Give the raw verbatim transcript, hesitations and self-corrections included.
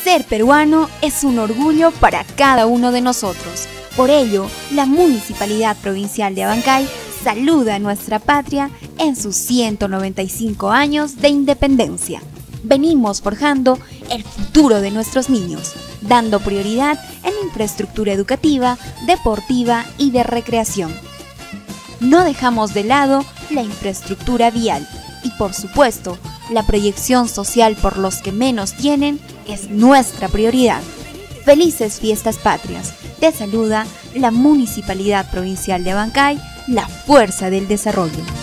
Ser peruano es un orgullo para cada uno de nosotros. Por ello, la Municipalidad Provincial de Abancay saluda a nuestra patria en sus ciento noventa y cinco años de independencia. Venimos forjando el futuro de nuestros niños, dando prioridad en infraestructura educativa, deportiva y de recreación. No dejamos de lado la infraestructura vial y, por supuesto, la proyección social por los que menos tienen es nuestra prioridad. Felices Fiestas Patrias. Te saluda la Municipalidad Provincial de Abancay, la fuerza del desarrollo.